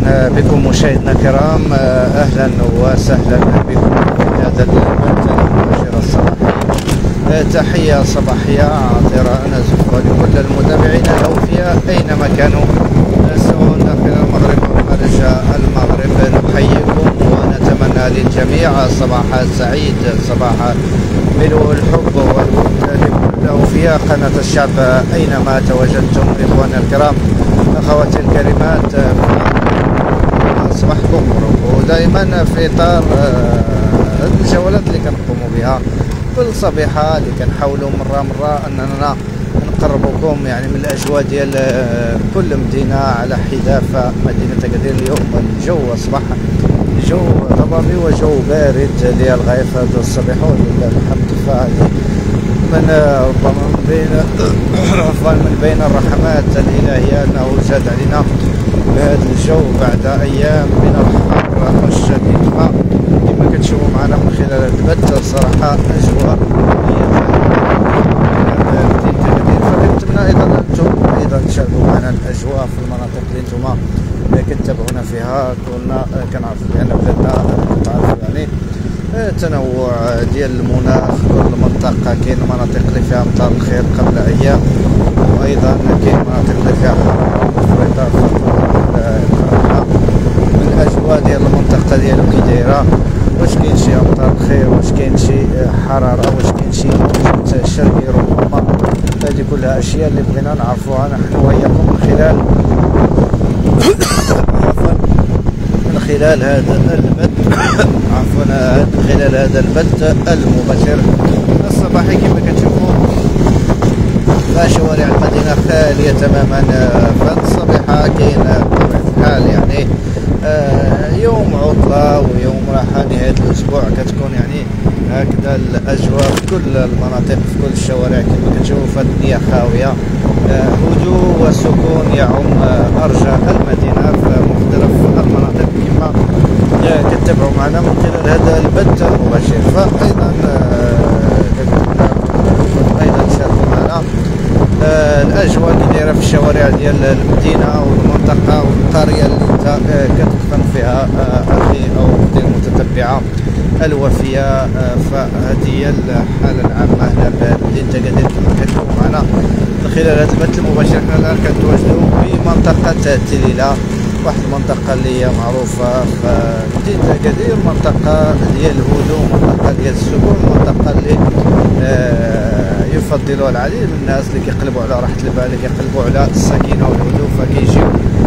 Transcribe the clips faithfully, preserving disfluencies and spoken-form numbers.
بكم مشاهدينا الكرام، اهلا وسهلا بكم في هذا البث المباشر الصباحي. تحيه صباحيه عطره نزفها لكل المتابعين الاوفياء اينما كانوا، سواء داخل المغرب او خارج المغرب. نحييكم ونتمنى للجميع صباح سعيد، صباح ملء الحب والود لكل الاوفياء. قناه الشعب اينما تواجدتم اخواننا الكرام، اخواتي الكريمات، صباحكم ودائما في اطار الجولات اللي كنقوموا بها كل صبيحه، اللي كنحاولوا مره مره اننا نقربكم يعني من الاجواء ديال كل مدينه على حذاء مدينه اكادير. اليوم الجو اصبح جو ضبابي وجو بارد للغايه في هذا الصباح ولله الحمد. فهذه من ربما من بين عفوا من بين الرحمات الالهيه انه جاد علينا بهذا الجو بعد ايام من الحر الشديد. كما كتشوفوا معنا من خلال هذا البث صراحه اجواء فكنتمنى ايضا انتم ايضا تشاركوا معنا الاجواء في المناطق اللي انتم كتتابعونا فيها. كنا كنعرفوا بان بلادنا كتعرفوا يعني تنوع ديال المناخ، كل منطقه كاين مناطق اللي فيها امطار الخير قبل ايام، وايضا كاين مناطق اللي فيها حراره مفرطه. من الاجواء ديال المنطقه ديالو كي دايره، واش كاين شي امطار الخير، واش كاين شي حراره، واش كاين شي موجه شرقي ربما. هذه كلها اشياء اللي بغينا نعرفوها نحن وياكم من خلال من خلال هذا البث عفوا من خلال هذا البث المباشر الصباحي. كما كتشوفوا شوارع المدينه خاليه تماما. فهاد الصبيحه كاين بطبيعه الحال يعني يوم عطله ويوم راحه نهايه الاسبوع، كتكون يعني هكذا الاجواء في كل المناطق في كل الشوارع. كما كتشوفوا فالدنيا خاويه، هدوء وسكون يعم ارجاء المدينه في مختلف المناطق كما كتتابعوا معنا من خلال هذا البث المباشر. فايضا ايضا تشاركوا معنا الاجواء اللي دايره في الشوارع ديال المدينه والمنطقه والقريه اللي انت كتقطن فيها اخي او اختي المتتبعه الوفيه. فهذه هي الحاله العامه هنا بمدينه اكادير. كما كتشوفوا معنا من خلال هذا البث المباشر حنا الان كنتواجدوا في منطقه تليله، واحد المنطقه اللي هي معروفه في مدينه اكادير، منطقه ديال الهدوء، منطقه ديال السكون، منطقه اللي آه يفضلها العديد من الناس اللي كيقلبوا على راحه البال، اللي كيقلبوا على السكينه والهدوء، فكيجيو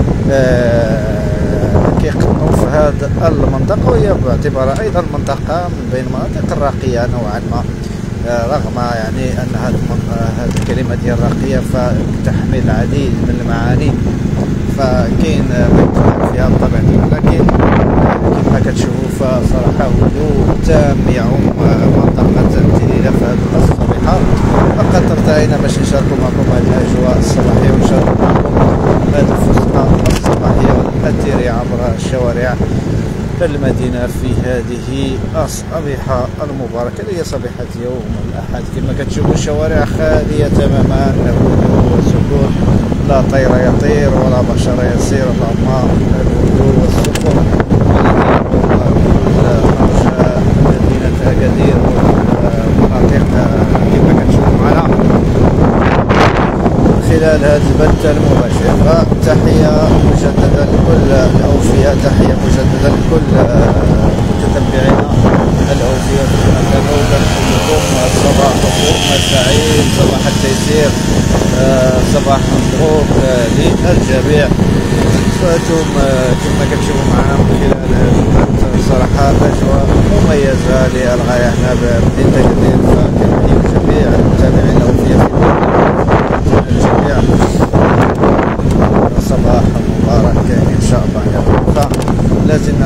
آه كيقطنوا في هذه المنطقه، وهي باعتبارها ايضا منطقه من بين المناطق الراقيه نوعا ما، رغم يعني ان هذه الكلمه ديال راقيه فتحمل العديد من المعاني، فكاين ما فيها بطبيعه الحال. لكن كما كتشوفوا فصراحه هدوء تام يعم منطقه تليله في هذه الصبيحه. فقد ارتئينا باش نشاركوا معكم هذه الاجواء الصباحيه ونشاركوا معكم هذه الفسحه الصباحيه والأثيرية عبر الشوارع المدينة في هذه الصبيحة المباركة اللي هي صبيحة يوم الأحد. كما كتشوفوا الشوارع خالية تماما، هدوء وسكون، لا طير يطير ولا بشر يسير، اللهم الهدوء والسكون مدينة أكادير والمناطق كما كتشوفوا معنا خلال هذا البث المباشر. فتحية مجددا لكل الأوفياء، تحية مجددا لكل متتبعينا الأوفياء في المكان. ونحييكم صباحكم سعيد، صباح التيسير، صباح مبروك للجميع. فانتم كما كتشوفوا معنا من خلال هذا البث صراحة أجواء مميزة للغاية هنا بمدينة أكادير. فكنحيي جميع المتابعين الأوفياء في الجميع صباح مبارك ان شاء الله. فلازلنا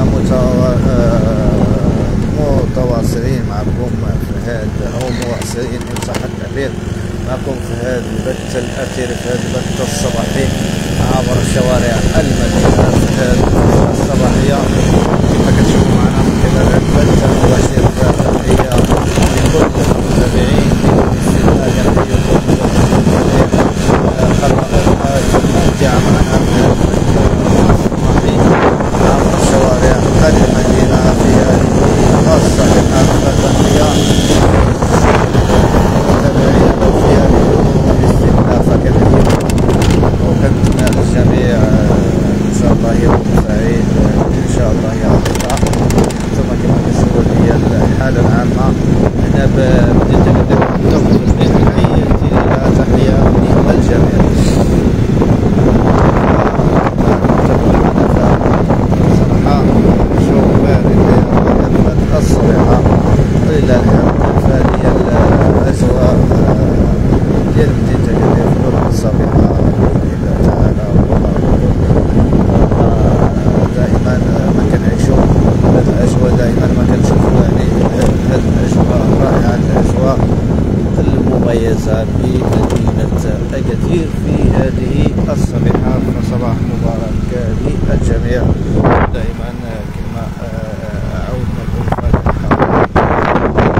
متواصلين معكم في هذا او مواصلين ان صح التعبير معكم في هذا البث الاثيري، في هذا البث الصباحي عبر الشوارع المدينه في هذه الصباحيه. كما كتشوفوا معنا من خلال البث المباشر. فتحيه لكل المتابعين باستثناء كنحييكم خلق ممتعة معنا في الصباحي ولله الحمد. فهذه هي الأجواء ديال مدينة أكادير في المدن السابقة بإذن الله تعالى. دائما ما كنعيشو هاد الأجواء، دائما ما كنشوفو يعني هاد الأجواء الرائعة، الأجواء المميزة بمدينة أكادير في هذه الصبيحة. فصباح مبارك للجميع. دائما كما عودنا نقول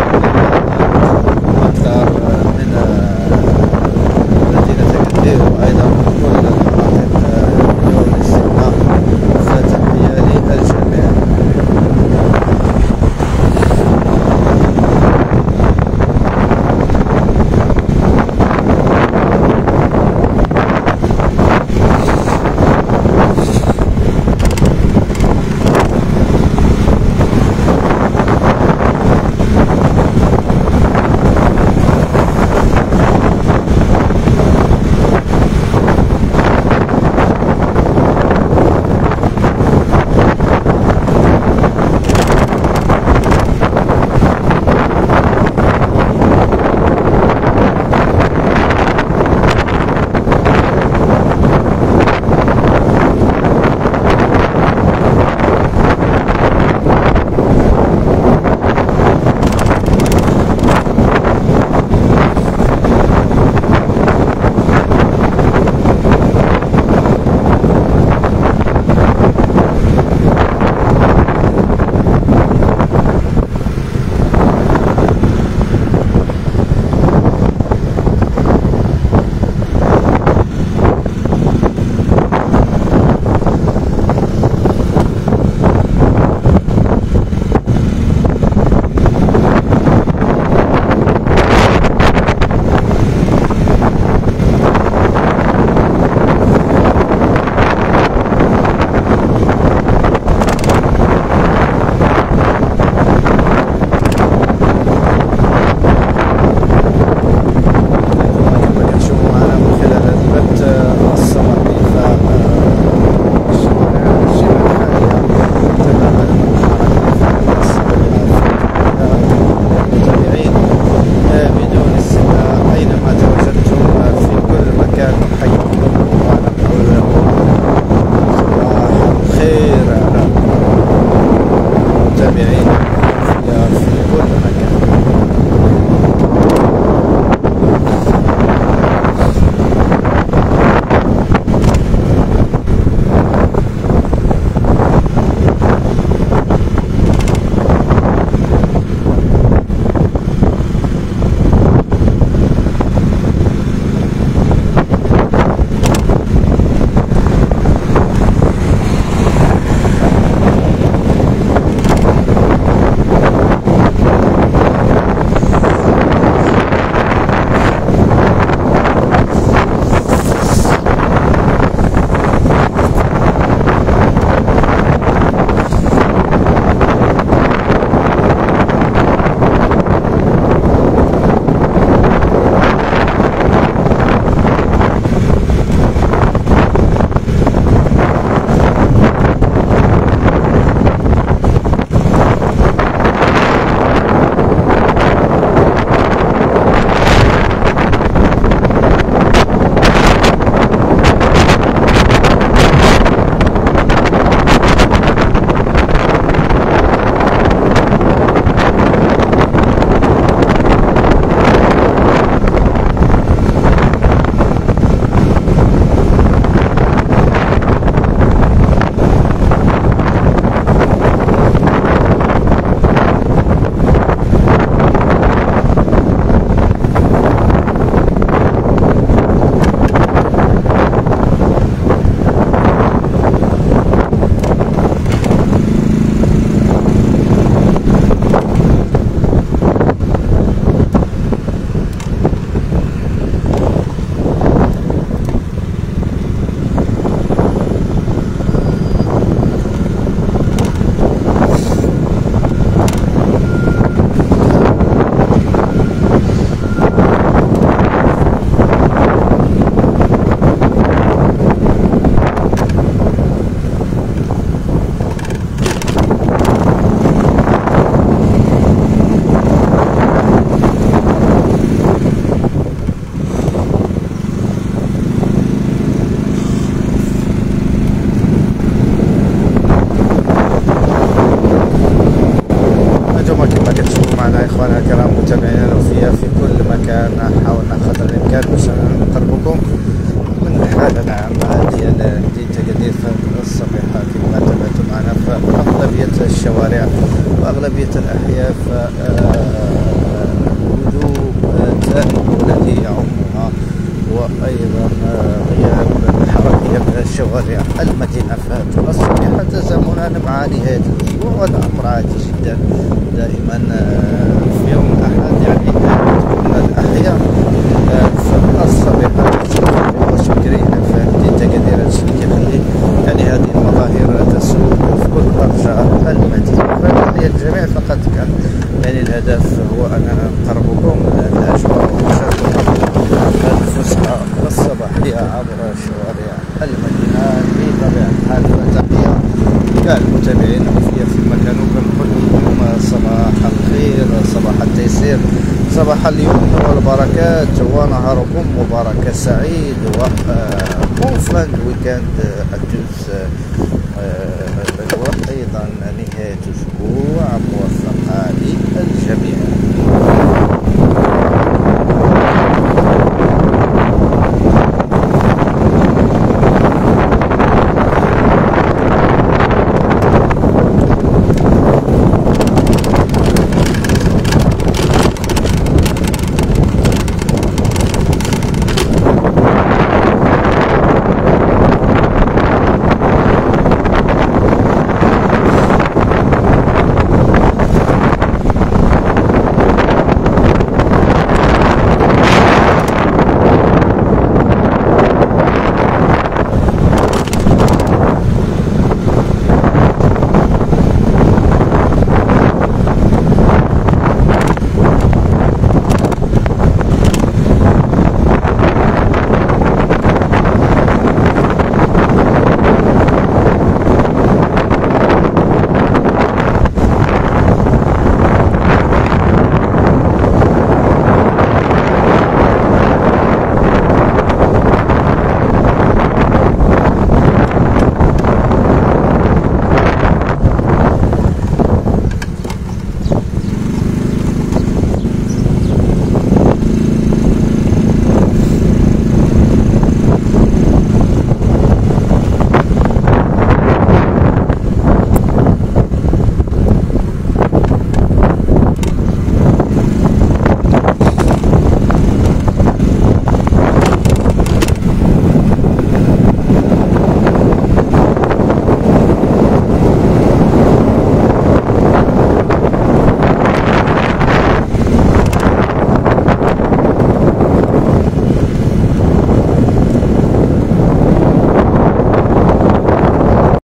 أكثر من مدينة أكادير وأيضا إخوانا الكرام متابعينا الوفياء في كل مكان، حاولنا قدر الإمكان باش نقربكم من حالة نعم ديال ديال تقدير الصبيحة كما تابعتم معنا في أغلبية الشوارع وأغلبية الأحياء هدوء تام الذي يعمها، وأيضا غياب الحركية من الشوارع المدينة في هذه الصبيحة تزامنا مع نهاية الأسبوع، وهذا أمر عادي جدا دائما في يوم الأحد يعني تكون الأحياء في الصبيحة وشكرين في تقدير الشيء كيخلي يعني هذه المظاهر تسود في كل أرجاء المدينة. فللجميع فقط كان يعني الهدف هو أن نقربكم الأجواء ونشارككم الفسحة الصباحية عبر شوارع المدينة بطبيعة الحال. فتحية كاع المتابعين في في مكان، وكنقول لكم صباح الخير، صباح التيسير، صباح اليمن والبركات، ونهاركم مبارك سعيد وموفق ويكاند أدوس، وأيضا نهاية أسبوع موفقة